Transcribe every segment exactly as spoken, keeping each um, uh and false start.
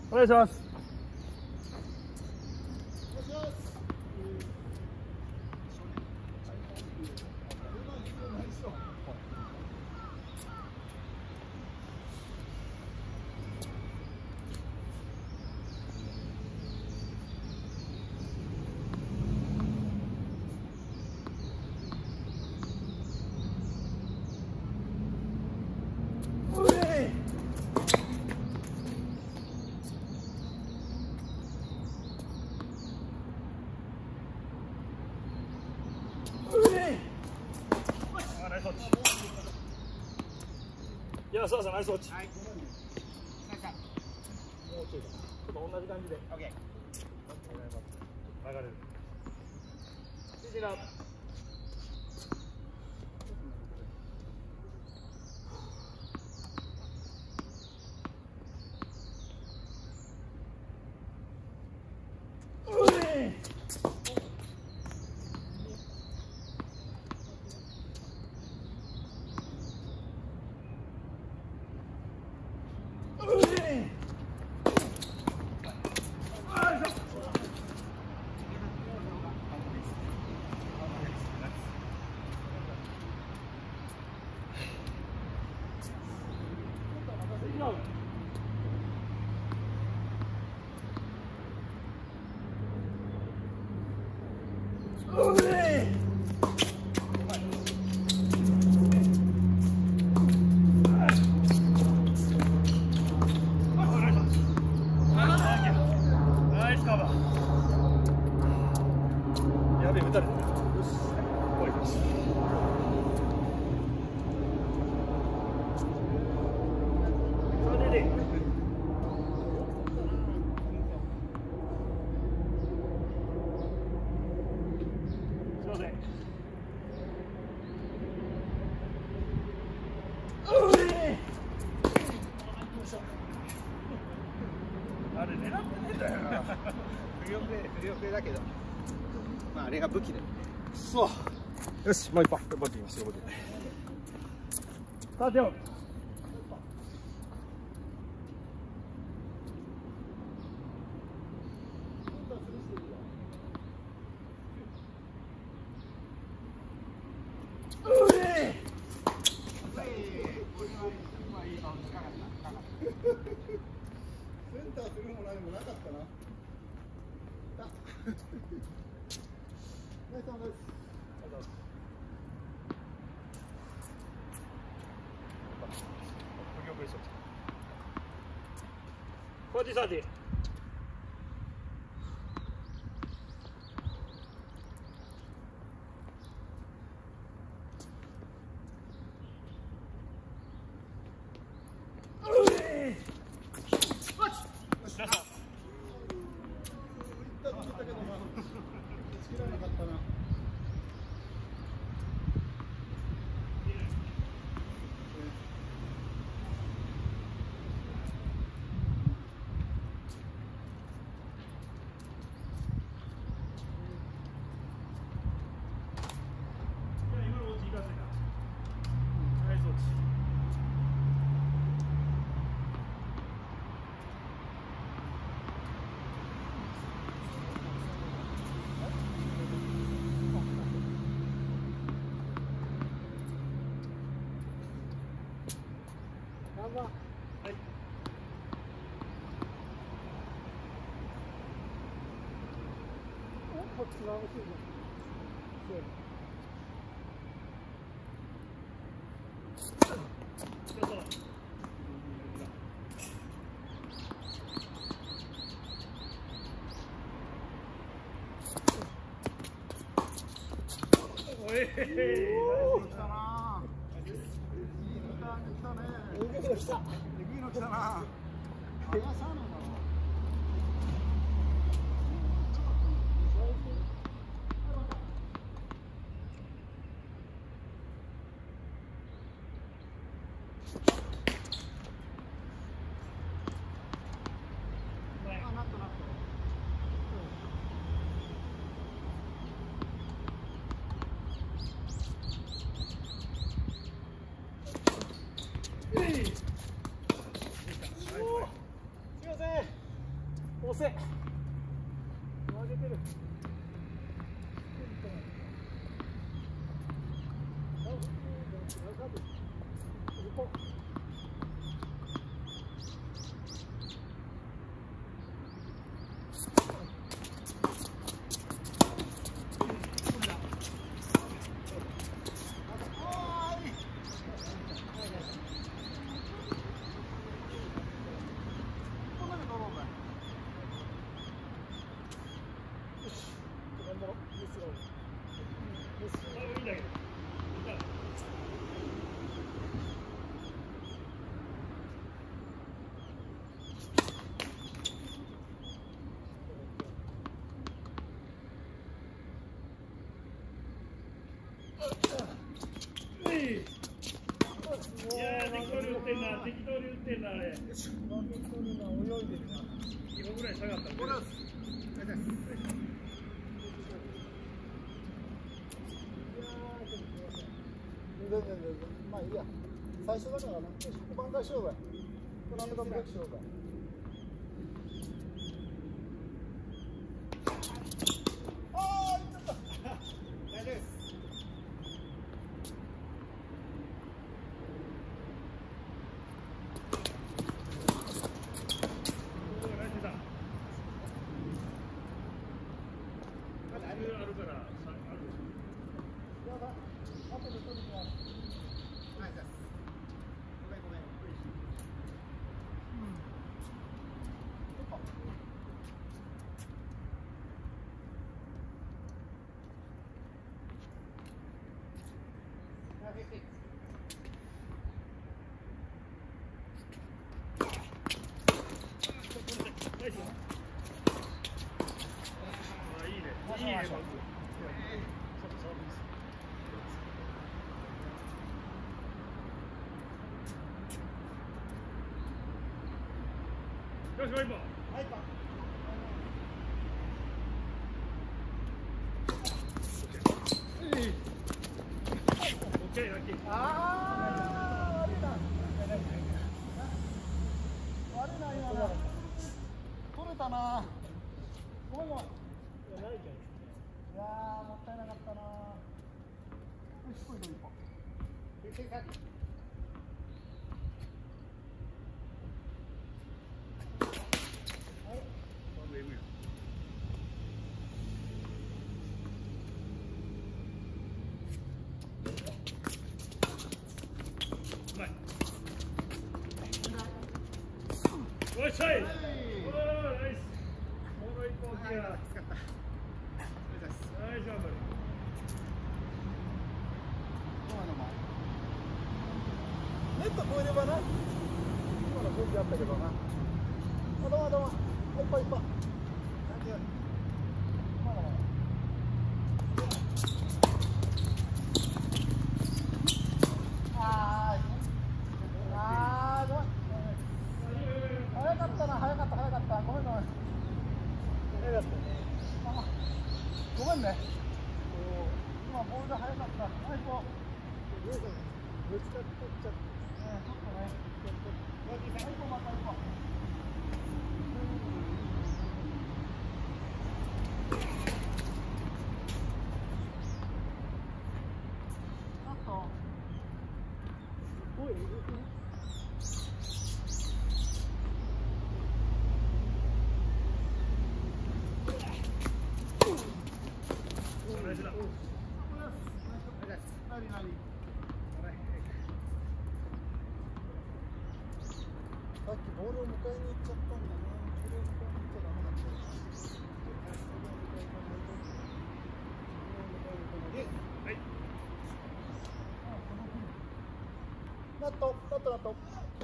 お願いします。いや、そうそう、ナイスウォッチ。はい。もうちょいかな。ちょっと同じ感じで。オッケー。流れる。指示な。やべえ、打たれた。よし。終わりました。それでね。すいません。あれ狙ってねえんだよな。不良プレー、不良プレーだけど。まあ、あれが武器で。そう。よし、もう一本。ボディますよ、ボディ。さあ、手を。センターするも何もなかったな。ナイスナイス。フォーティーサーティー。はい。こっち側の方が。おい。来たな。来たね。えぐいの来た。えぐいの来たな。離さないだろ。すいません。 押せ。上げてる。 いやー、適当に打ってんな、適当に打ってんな、あれ。 適当にな、泳いでるな。 今ぐらい下がったら。 これは。全然全然、まあいいや。最初だからな、挽回しようぜ。なんとかブレーキしようぜ。ああ、いっちゃった。大丈夫です。 よし、ワイパー。 ワイパー。 オッケー、ラッキー。 ああ、悪いな。悪いな、今の。取れたな。ごめんごめん。いや、ないじゃん。いやー、もったいなかったな。よし、これでいいか。 よっしゃい。おー、ナイス。もう一本きや。大丈夫。 ネット越えればな。今の雰囲気あったけどな。あ、どうもどうも。いっぱいいっぱい。まだまだ。あー、あー、ごめん。早かったな、早かった、早かった。ごめんごめん。早かった。あ、ごめんね。今ボールが早かった。はい、こう。ぶつかってっちゃって。ね、ちょっとね。はい、こうまた行こう。さっきボールを迎えに行っちゃったんだな。ボールを迎えに行っちゃダメだった。 はい。 ナット、ナット、ナット。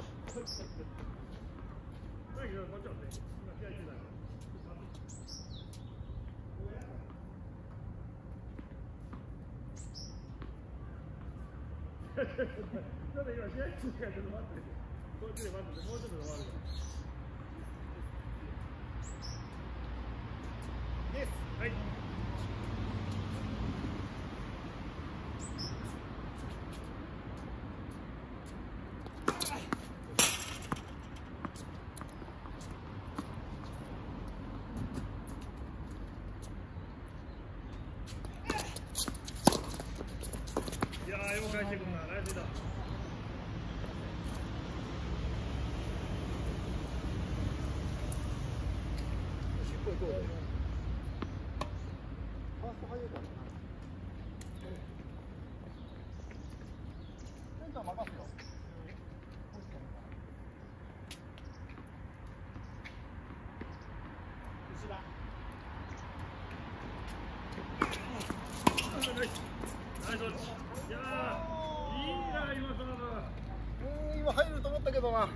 ちょっと今試合中からちょっと待って。こっちで待ってて、もうちょっとで終わるから。です。はい。 誰も返してくんな、ナイスだ。 尻尾行こうぜ。ファースト早いからな。センター任すよ。後ろ。 ナイスオッチ。いやー、いいな、今サーブ。 うん、今入ると思ったけどな。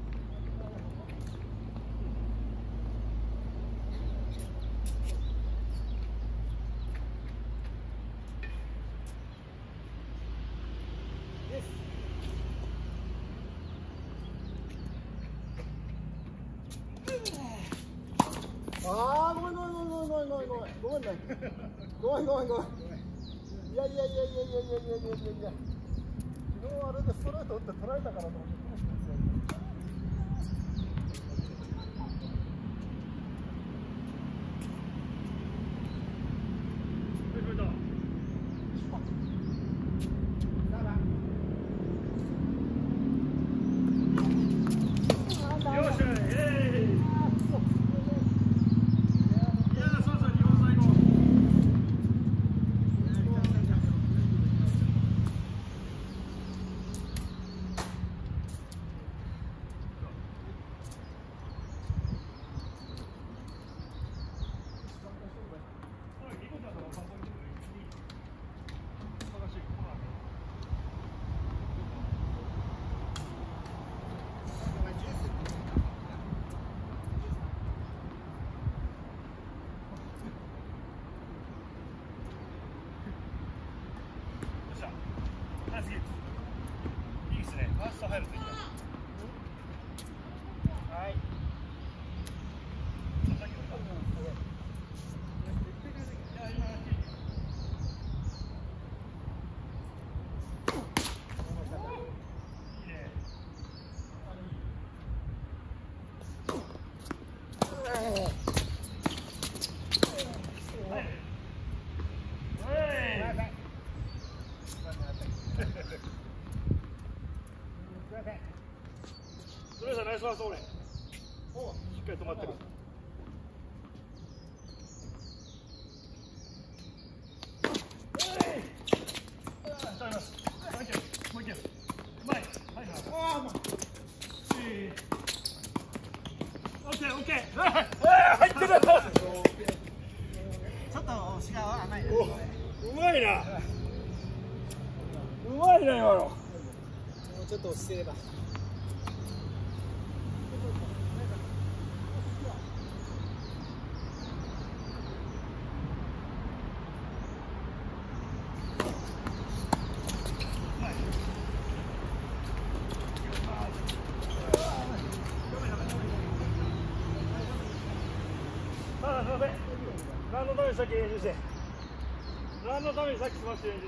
ああ、ごめんごめんごめんごめんごめんごめんごめんごめんね。ごめんごめんごめん。いやいやいやいやいやいやいやいやいや。昨日あれでストレート打って捉えたからと思って。 いいですね。ファースト入るといいんだ。はい。それじゃナイスファースト俺。しっかり止まってる。止めます。もう一球。もう一球。前。前から。ああ、もう。オッケーオッケー。入ってる。ちょっと押しが甘い。 うまいな。うまいな今の。もうちょっと押してれば。 ああ、すみません。何のためにさっき練習して。何のためにさっきスマッシュ練習して。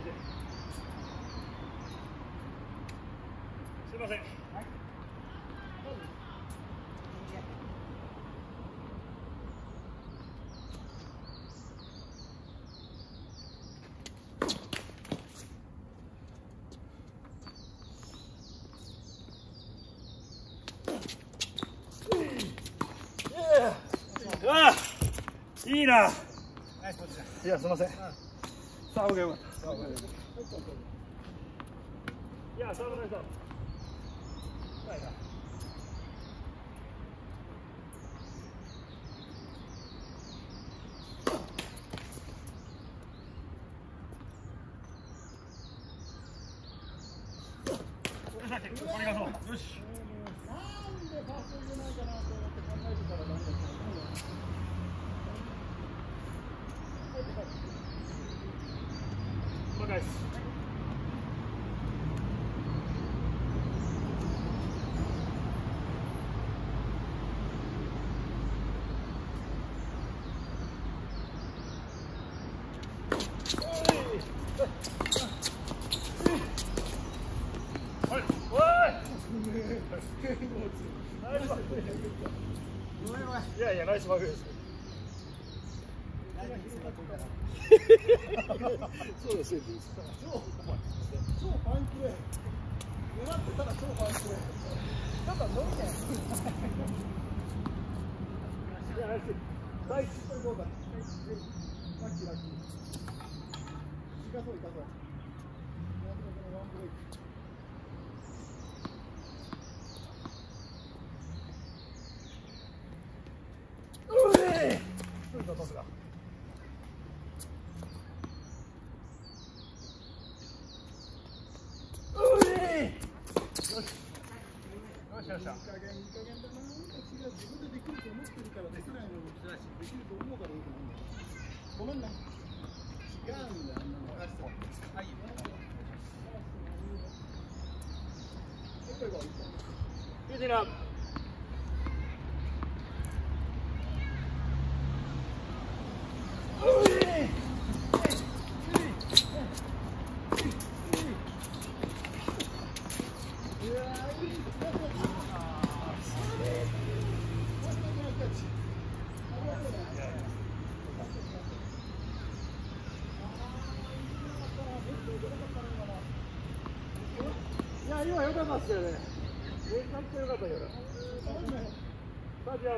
すみません。はい。ああ、いいな。いや、すみません。サーブが良かった。いや、サーブナイスだ。ないな。これがそう。よし。なんでパス入れないかなと思って考えてたらダメだった。若いです。いやいや、ナイスバグです。そうです。 超ファインプレー。狙ってたら超ファインプレー。ちょっと伸びてない。いや、大吉とどうだ。ラッキーラッキー。行かそう行かそう。ワンブレイク。トスだ。よしよしよし。いい加減いい加減だな。私が自分でできると思ってるからできないのもしないし、できると思うからいいと思うんだよ。ごめんね。違うんだよ。あんなの。はい。フィジラ。いや、今良かったっすよね。めちゃくちゃ良かったけど。スタジアム。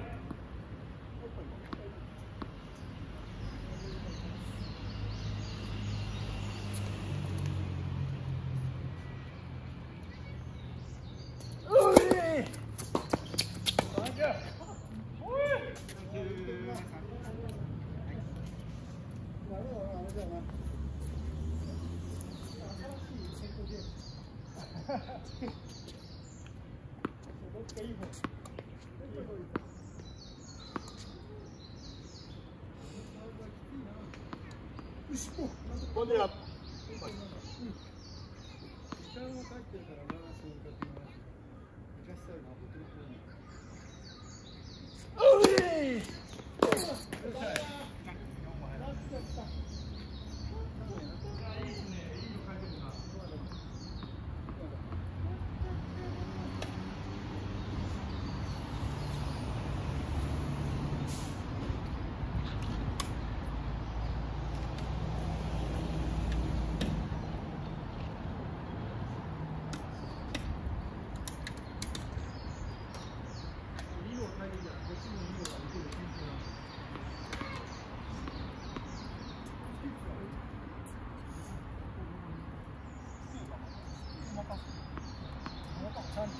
飛んでる。時間はかってるからな、そういう時は。生かしたいな、僕の方に。おい！ちゃんとして。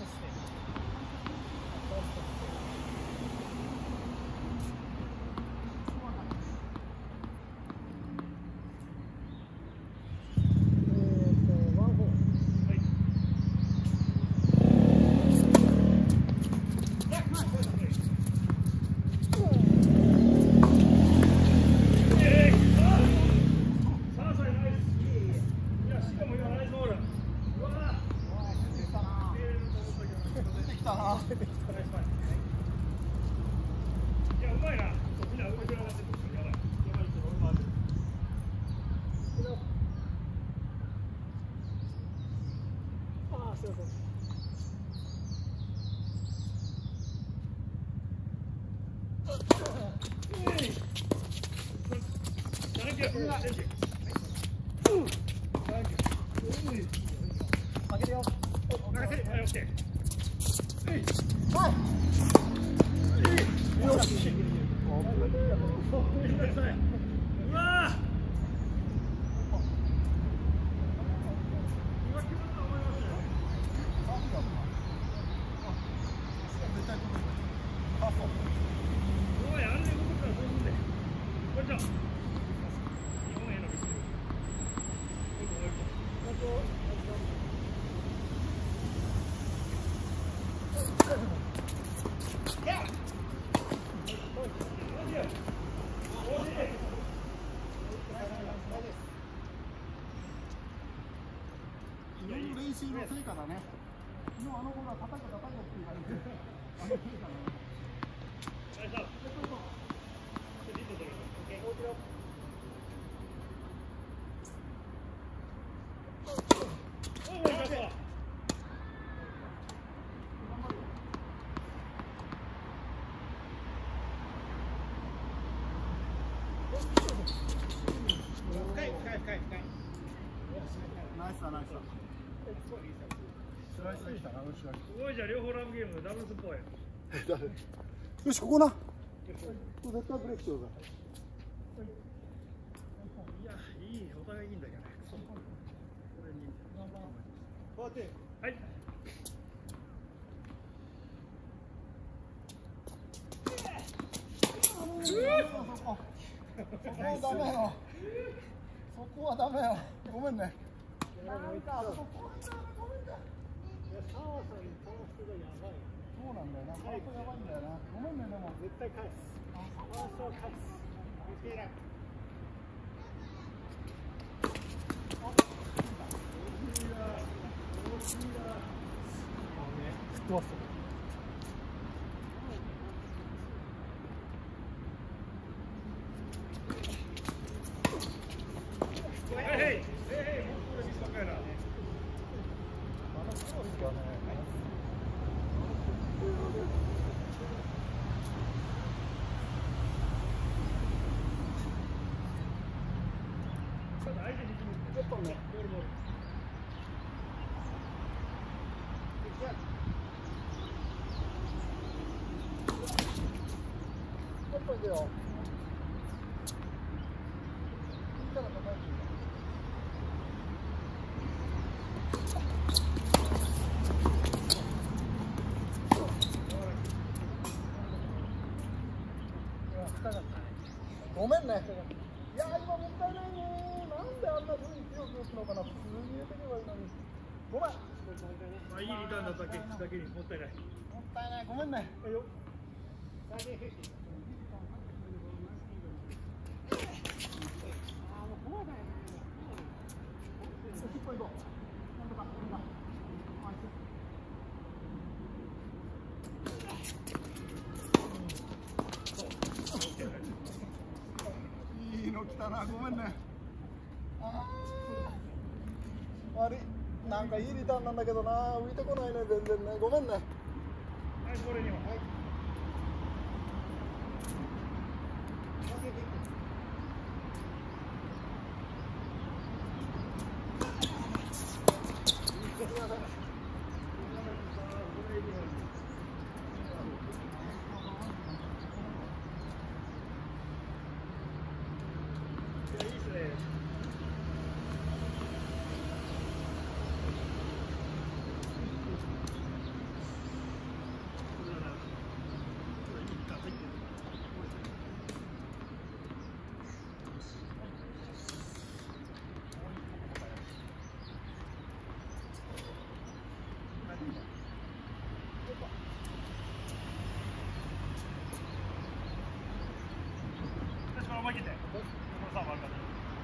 いや、うまいな。みんな動き上がってる。やばい。やばい。ああ、すいません。練習の成果だね。昨日あの子が叩く叩くって言われて、あの成果だね。深い深い深い深い。ナイスだナイスだ。 すごいじゃん、両方ラブゲームダブルスっぽい。 よし、ここな。ここ絶対ブレーキしようぜ。 いや、いい、お互いいいんだけどね。これに。はい。 そこはダメよ。そこはダメよ。ごめんね。なんかそこはダメ、ごめんね。そうなんだよな。ファーストやばいんだよな。ごめんね、でも絶対返す。ファーストは返す。関係ない。どうする？ごめんね。いや、今もったいないね。なんであんな風に強く打つのかな。普通に入れてけばいいのに。ごめん。 まあ、いいリターンだっただけだけにもったいない。 もったいない。ごめんね。はいよ。いいの来たな、ごめんね。あー、悪い。なんかいいリターンなんだけどな、浮いてこないね、全然ね。ごめんね。はい、 これには。はい。思い切って。このさんもあるから。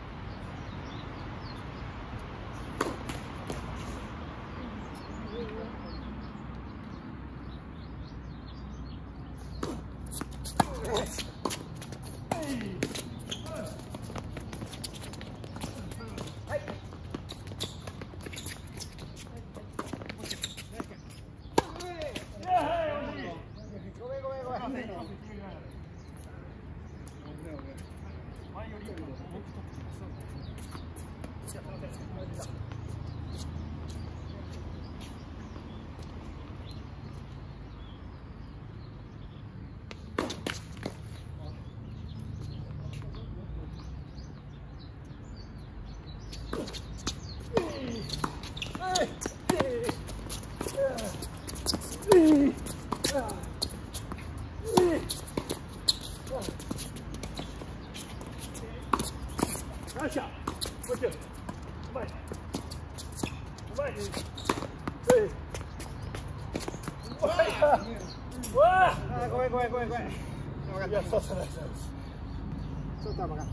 よっしゃ、こっち。うまい。うまい。えい。うまいか。うわあ、ごめんごめんごめんごめん。分かった。いや、そうそうそう。ちょっと甘かった。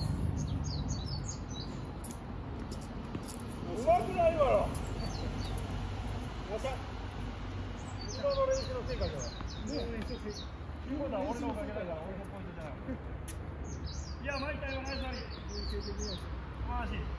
うまくないわよ。よっしゃ。今の練習の成果じゃない。ね、練習成果。今のは俺のおかげだから、俺のポイントじゃない。いや、毎回同じなり。素晴らしい。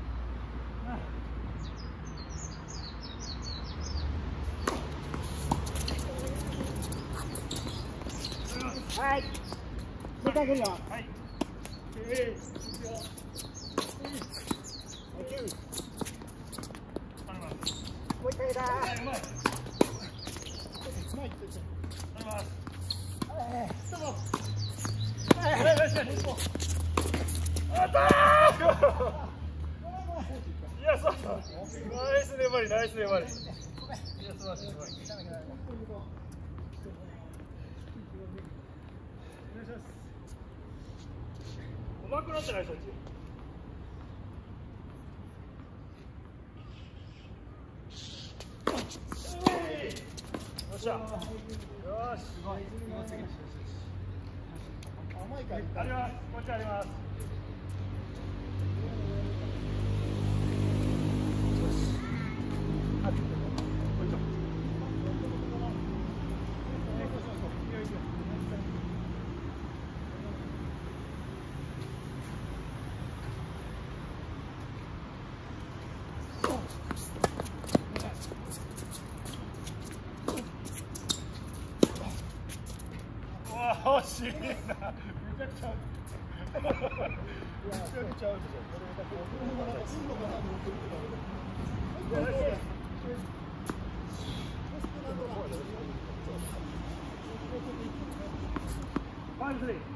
はい。出てくるよ。はい。ええ。いいよ。いい。頼みます。 う一回だ。 うまい。 前行ってて。 あります。 でも。 はい、よしよし。あったー。いや、そうそう。ナイス粘り、ナイス粘り。いや、素晴らしい、素晴らしい。うまくなってない、そっち。よっしゃ。よし。 甘いから。 あります。こっちあります。惜しいな。めちゃくちゃ。めちゃくちゃ合うでしょ。これファイブスリー。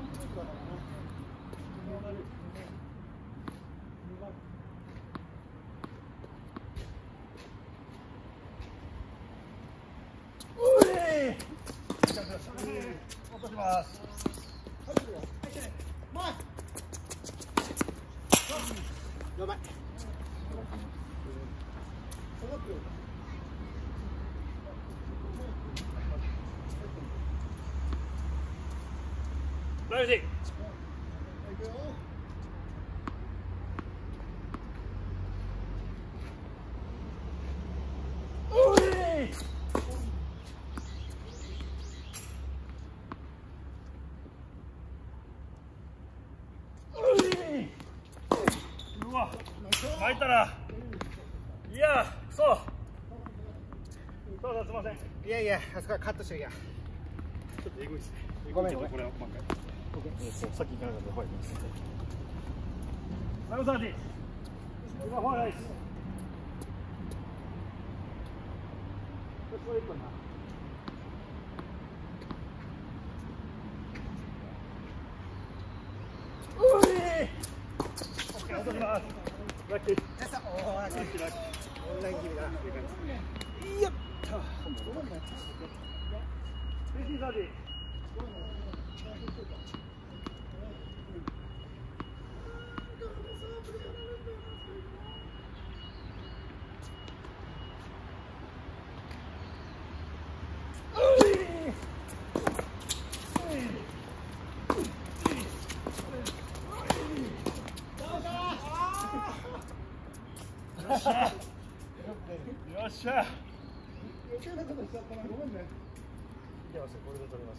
落とします。 やばい。 ライブで。うわ、巻いたら。いや、くそ。そうそう、すみません。 いやいや、あそこはカットしときゃ。 ちょっとエグいですね。 ごめんごめん。 これを満開。さっき行かなかったら、はい。ナムサーティ。今ファーライス。これ一本な。うい。落とします。ラッキー。 おお、ラッキー。ラッキー。オンライン気味だ。よっと。 フィフティーサーティー。よっしゃ。よっしゃ。 余計なことしちゃったな、ごめんね。 いけますよ、これで取れます。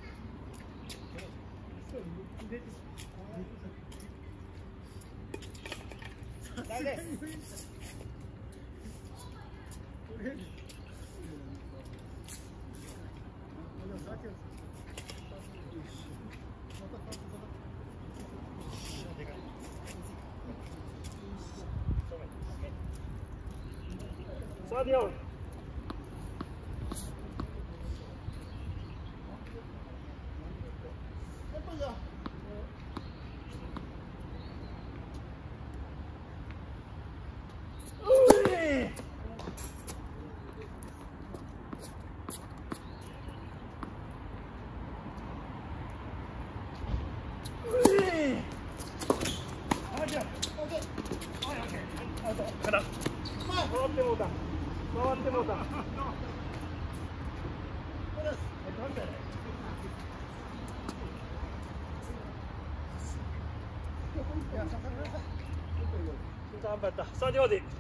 大丈夫。 サーディオール。回ってもうた。回ってもうた。頑張った。さあ、ではで。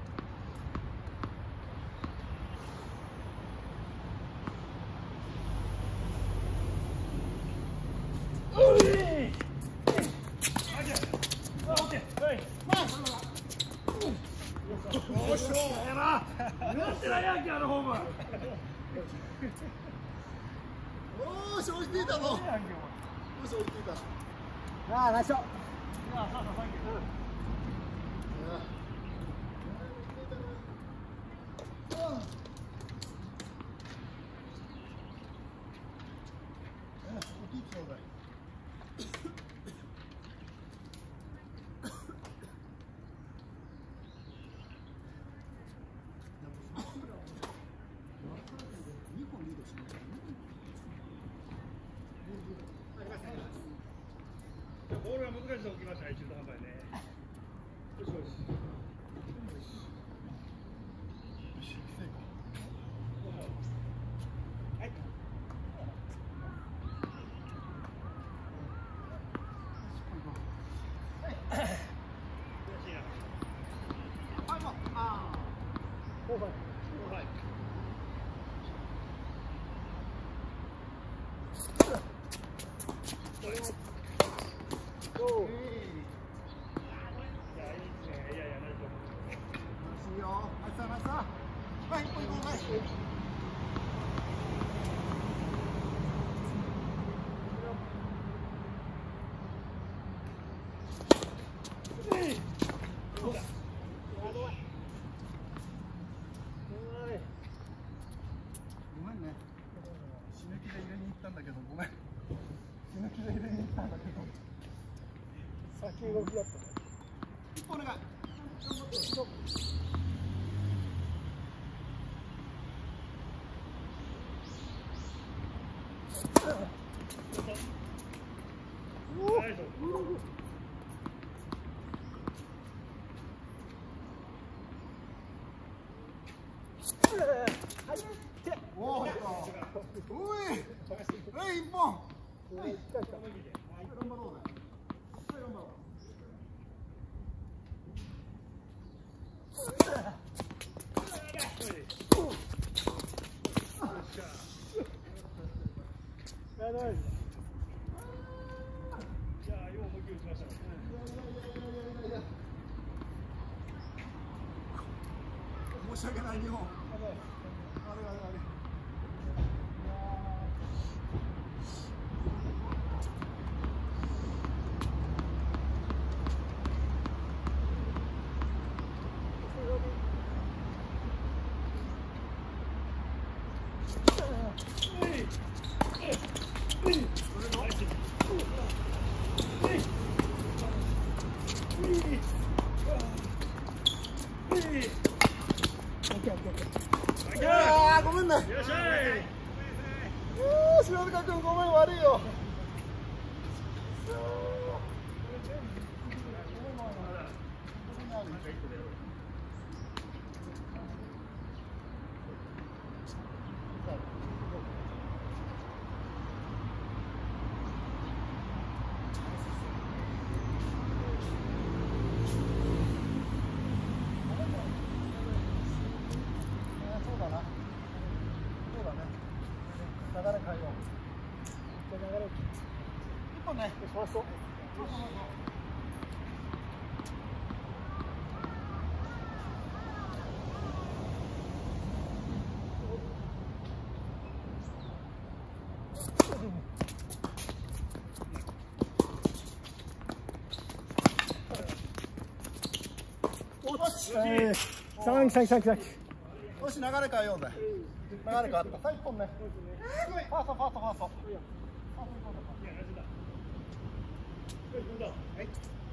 なんてないやんけ、あのホーム。 おーし、追いついたぞ。よし、追いついた。 ああ、ナイスショット。 ああ、そうそう、サンキュー。 ああ。 ボールが難しいとこ来ましたね、中途半端にね。よしよし。はい。 先動きだったね。一本お願い。おお、いった。おい、はい、一本。はい、頑張ろうね。頑張ろう。申し訳ない日本。あれあれあれ。ああ、ごめんね。 よっしゃい。 篠塚君、ごめん、悪いよ。流れ変えよう。流れ。一本ね。ファースト。 三三三三。 よし、流れ変えようぜ。流れ変わった。さあ、一本ね。ファースト、ファースト、ファースト。ファースト行こう。はい。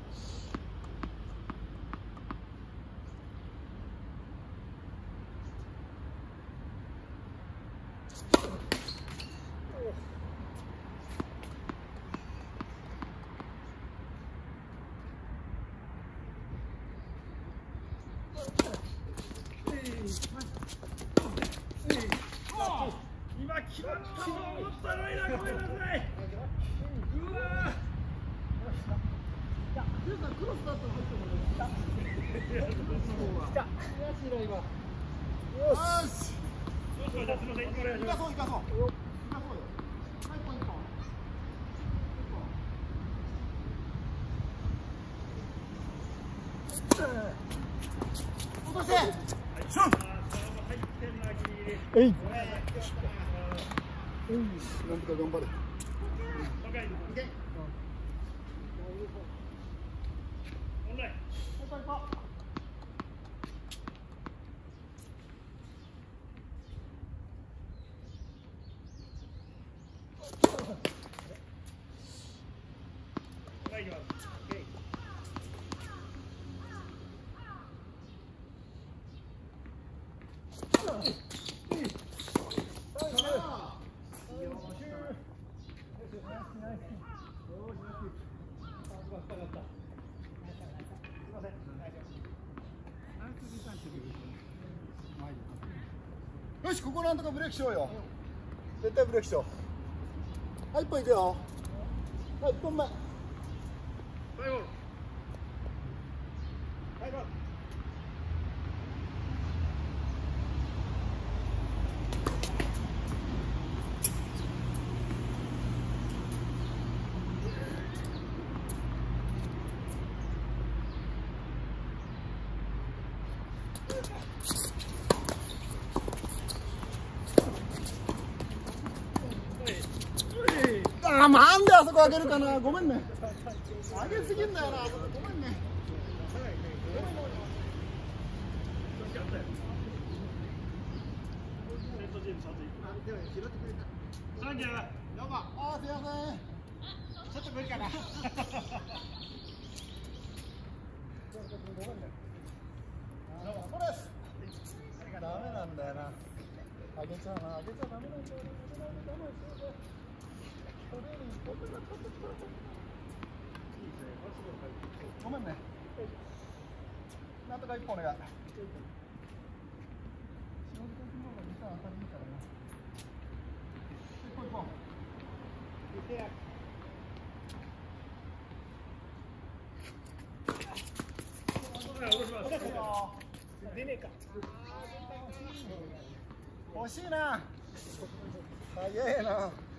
今決まったと思ったのにな、ごめんなさい。うわクロスだと思っても来た。来た。悔しいな今。よし。 どうしました。すみません。お願いします。 行かそう行かそう。行かそうよ。はい、ポイント。落として。シュン。 えい。 なんとか頑張れ。 オンライン。 よし、ここなんとかブレーキしようよ。絶対ブレーキしよう。はい、一本いくよ。はい、一本目。 最後。最後。 ああ、なんであそこ上げるかな。ごめんね。上げすぎんだよな。ごめんね。 サンキュー。 どうも。ああ、すいません。ちょっと無理かな。ごめんね。どうも、これです。ダメなんだよな。上げちゃうな。上げちゃダメなんだよな。ダメですよね。ごめんね。なんとか一本お願い。 出ねえか。 惜しいな。早いな。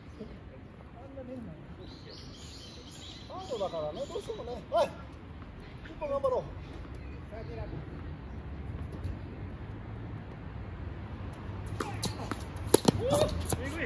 ハードだからね、どうしてもね。はい。一本頑張ろう。 えぐい。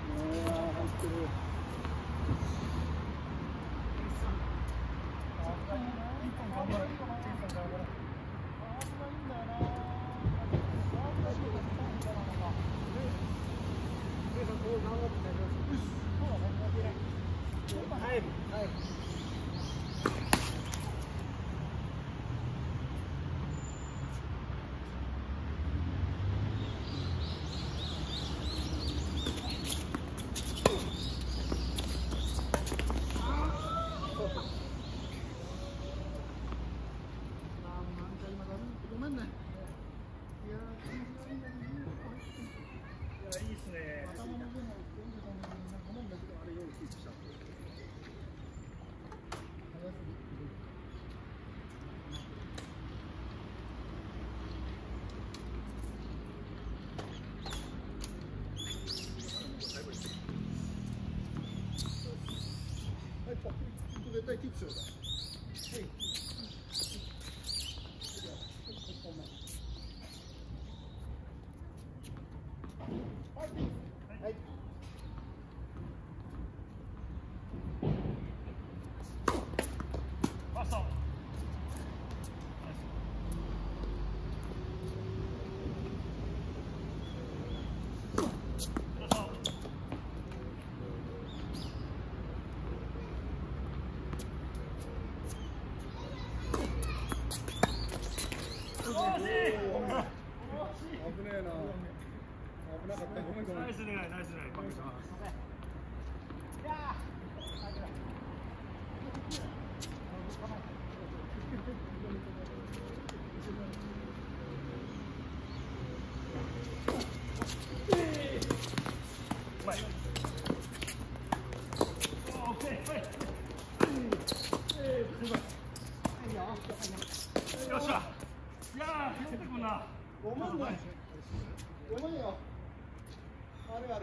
絶対キックしようか。はい。はい。 ファースト。 危ねえな。危なかった。ごめんごめん。 ナイス狙い、ナイス狙い。パックします。うまい。オッケー。はい。よっしゃ。いやー、拾ってくんな。 ごめんね。ごめんよ。あれあれ。なんか取ら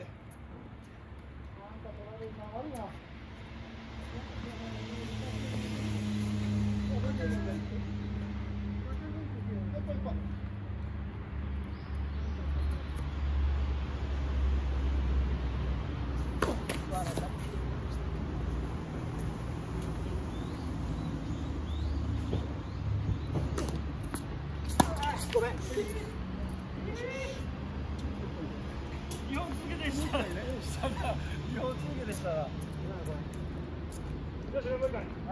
れるな。悪いな。ごめん。 日本続けでしたね。下が日本続けでしたら。よし、もう一回。はい。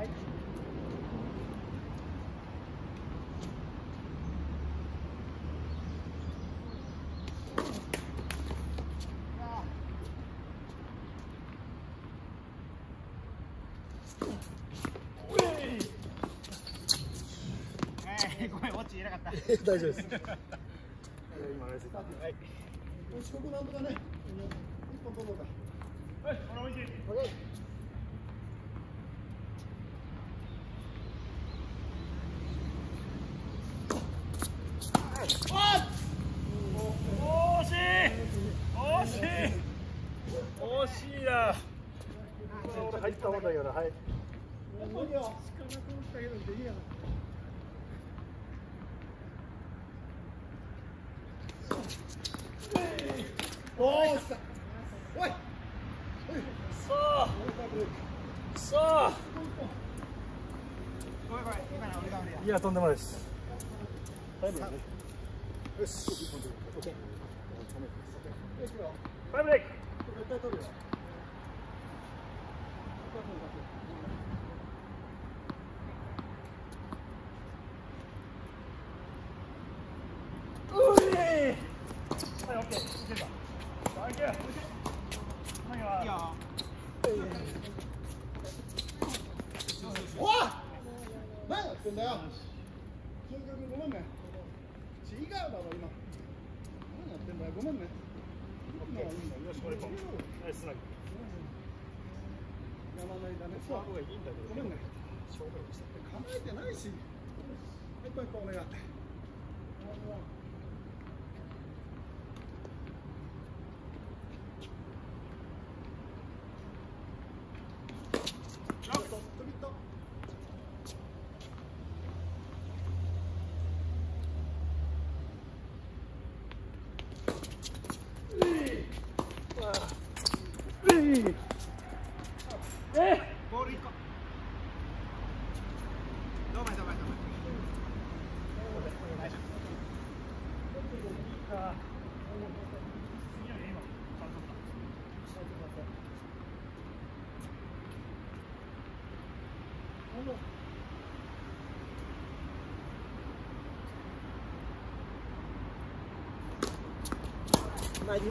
ごめん、ウォッチ入れなかった。大丈夫です。 今、はい。 四国なんとかね、一本取ろうか。 はい、これおいしい。 オッケー。 惜しい惜しい惜しいな。 俺入ったもんだけどな、はい。もういいよ。力通したけどでいいやな。おー、した。おい。 さあ。さあ。 ごめんごめん、今の俺が悪いや。 いや、とんでもないです。 タイムね。 よし。 オッケー。 タイムブレイク。 絶対取るよ。 うい。はい、オッケー。いけるか。オッケー。何が。いや。 おい。何やってんだよ。中華君ごめんね。違うだろ今。何やってんだよ。ごめんね。 よし、これ行こう。ナイススナッグ。 山なりだね。 そう方がいいんだけど。 ごめんね。 勝負をした。 構えてないし。一本一本お願い。 ボール一個。どうまいどうまいどうまい。大丈まあいった。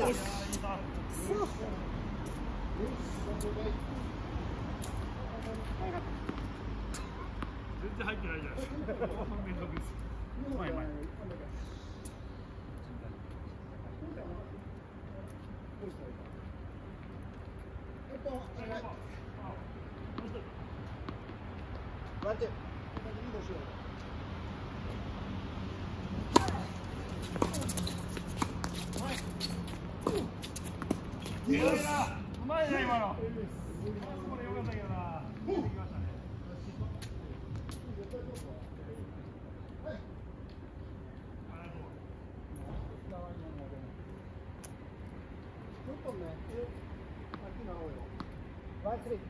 全然入ってないじゃないですか。めんどくです。うまいうまい。 ワンツー。 うまいな今の。これ良かったけどな。できましたね。 ちょっとね、秋なろうよ。ワンスリー。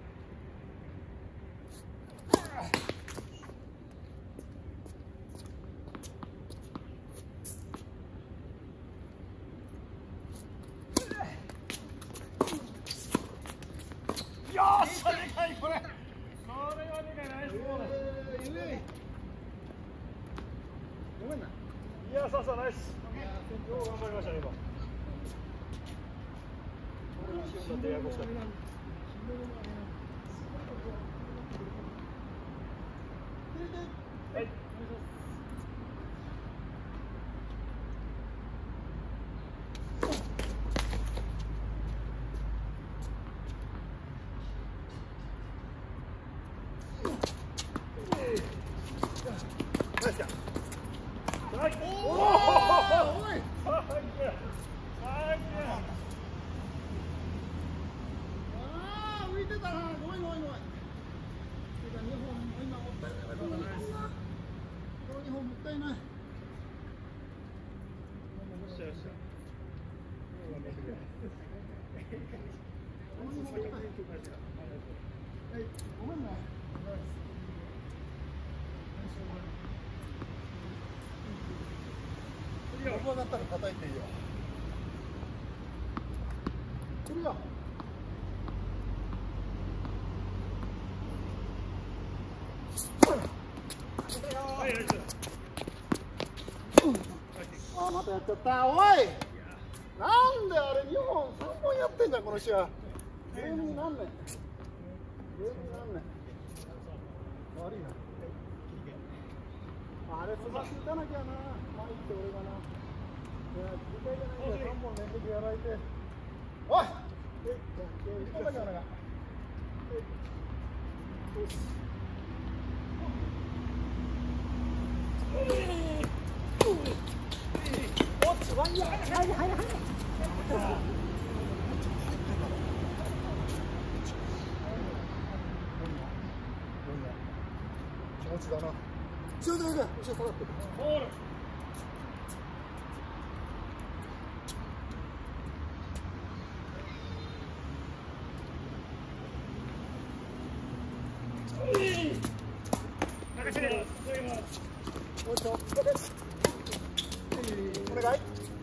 よっしゃ、でかいこれ。これはでかいナイスボール。 ごめんな。 いや、さあさあナイス。よう頑張りましたね今。ちょっとややこしかった。はい。ナイスや。ナイス。おお。 おい。 あああ、浮いてたな。ごめんごめんごめん。てかにほん今もったいない。このにほんな。このにほんもったいない。はい、ごめんな。ここだったら叩いていいよ。来るよ。 はいナイス。 あ、またやっちゃった。おい。なんであれにほんさんぼんやってんじゃんこの試合。ゲームになんねん。ゲームになんねん。悪いな。あれ、すまし打たなきゃな。前行って俺がな。 さんぼん連続やられて。おい。え、いっぽんだけお願い。おっと、ワイヤー。はいはいはい。気持ちだな。ちょっと待って、後ろ下がってる。ボール。もう一度。お願い。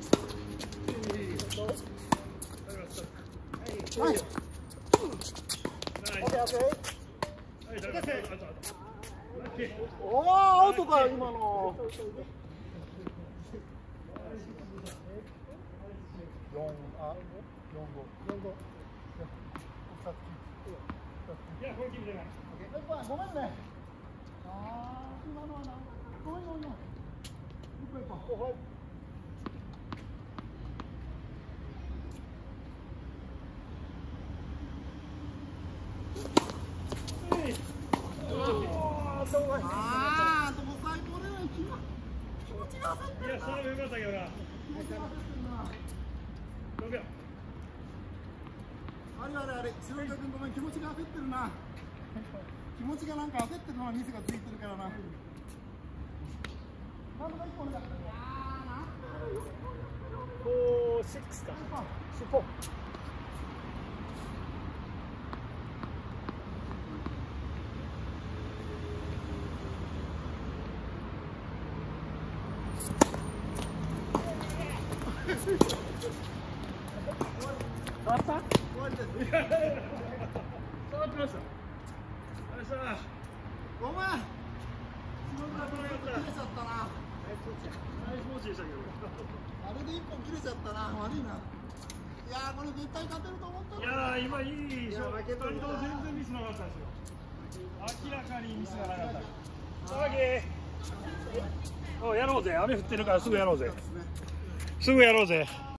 はい。オッケーオッケー。おお、アウトか今の。四あ四五四五。 いやこれ決めてない。 ごめんね。ああ今のはな。ごめんごめんごめん。一本一本。はい。ああ、でも最高だよ。気持ちが焦ってるな。 いや、それも良かったけどな。六秒。 あれあれあれ、白岡君ごめん、気持ちが焦ってるな。気持ちがなんか焦ってるのはミスがついてるからな。なんとか一本だ。いやー、なんだろう。 フォーシックスか。シフォー。 変わった？終わりです。 変わってました。あれさ。 ごめん。白岡君切れちゃったな。 ナイスポーチでしたけど。 あれで一本切れちゃったな。悪いな。いやー、これ絶対勝てると思ったのに。 いやー、今いい勝負。ふたりとも全然ミスなかったですよ。明らかにミスがなかった。さあげー。おやろうぜ。雨降ってるからすぐやろうぜ。すぐやろうぜ。